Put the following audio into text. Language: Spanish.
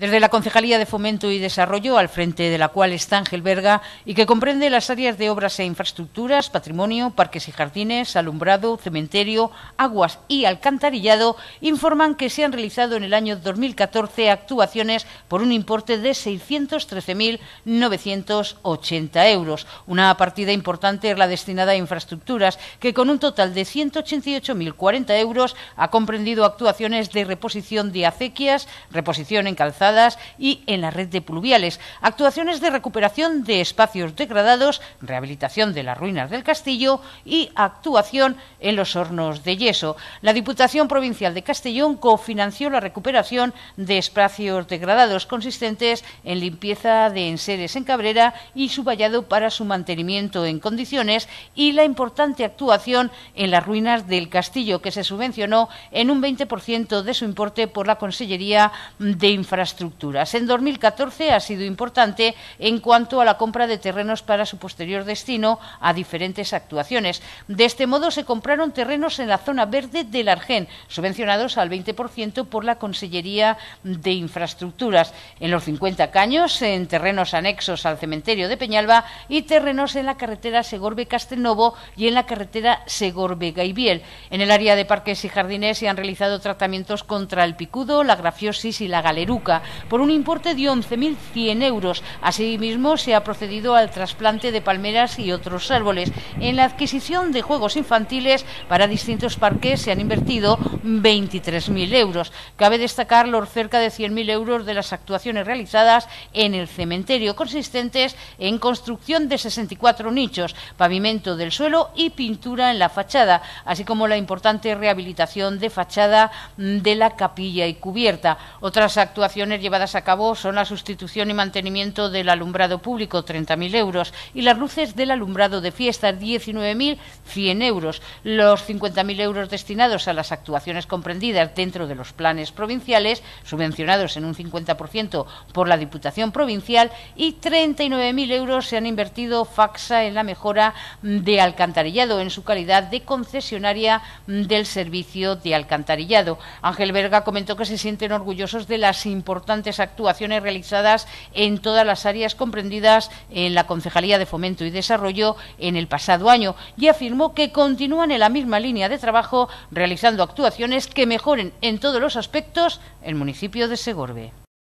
Desde la Concejalía de Fomento y Desarrollo, al frente de la cual está Ángel Berga, y que comprende las áreas de obras e infraestructuras, patrimonio, parques y jardines, alumbrado, cementerio, aguas y alcantarillado, informan que se han realizado en el año 2014 actuaciones por un importe de 613.980 euros. Una partida importante es la destinada a infraestructuras, que con un total de 188.040 euros ha comprendido actuaciones de reposición de acequias, reposición en calzada y en la red de pluviales, actuaciones de recuperación de espacios degradados, rehabilitación de las ruinas del castillo y actuación en los hornos de yeso. La Diputación Provincial de Castellón cofinanció la recuperación de espacios degradados consistentes en limpieza de enseres en Cabrera y su vallado para su mantenimiento en condiciones, y la importante actuación en las ruinas del castillo, que se subvencionó en un 20% de su importe por la Consellería de Infraestructuras. En 2014 ha sido importante en cuanto a la compra de terrenos para su posterior destino a diferentes actuaciones. De este modo se compraron terrenos en la zona verde del Argén, subvencionados al 20% por la Consellería de Infraestructuras. En los 50 Caños, en terrenos anexos al cementerio de Peñalba, y terrenos en la carretera Segorbe-Castelnovo y en la carretera Segorbe-Gaibiel. En el área de parques y jardines se han realizado tratamientos contra el picudo, la grafiosis y la galeruca, por un importe de 11.100 euros. Asimismo, se ha procedido al trasplante de palmeras y otros árboles. En la adquisición de juegos infantiles para distintos parques se han invertido 23.000 euros. Cabe destacar los cerca de 100.000 euros de las actuaciones realizadas en el cementerio, consistentes en construcción de 64 nichos, pavimento del suelo y pintura en la fachada, así como la importante rehabilitación de fachada de la capilla y cubierta. Otras actuaciones llevadas a cabo son la sustitución y mantenimiento del alumbrado público, 30.000 euros, y las luces del alumbrado de fiestas, 19.100 euros. Los 50.000 euros destinados a las actuaciones comprendidas dentro de los planes provinciales, subvencionados en un 50% por la Diputación Provincial, y 39.000 euros se han invertido FACSA en la mejora de alcantarillado en su calidad de concesionaria del servicio de alcantarillado. Ángel Berga comentó que se sienten orgullosos de las importantes actuaciones realizadas en todas las áreas comprendidas en la Concejalía de Fomento y Desarrollo en el pasado año, y afirmó que continúan en la misma línea de trabajo realizando actuaciones que mejoren en todos los aspectos el municipio de Segorbe.